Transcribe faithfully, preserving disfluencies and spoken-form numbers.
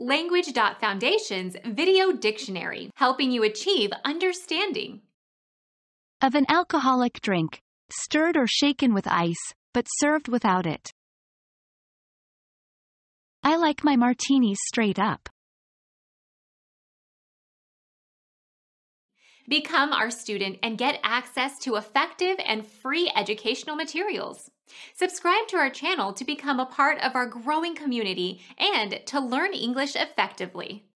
Language dot Foundation's Video Dictionary, helping you achieve understanding. Of an alcoholic drink, stirred or shaken with ice, but served without it. I like my martinis straight up. Become our student and get access to effective and free educational materials. Subscribe to our channel to become a part of our growing community and to learn English effectively.